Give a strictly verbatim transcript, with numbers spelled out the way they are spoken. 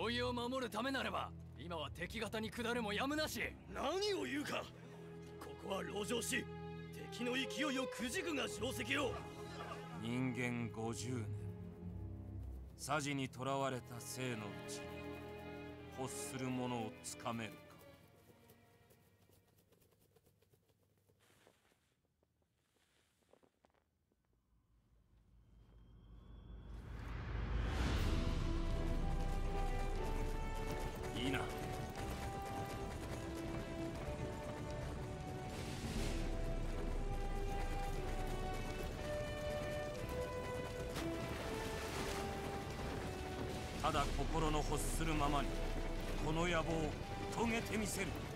井を守るためならば今は敵方に下るもやむなし。 何を言うか。ここは籠城し、敵の勢いをくじくが定石よ。 人間ごじゅうねん、さじにとらわれた生のうち欲するものをつかめるか。いいな。ただ心の欲するままにこの野望を遂げてみせる。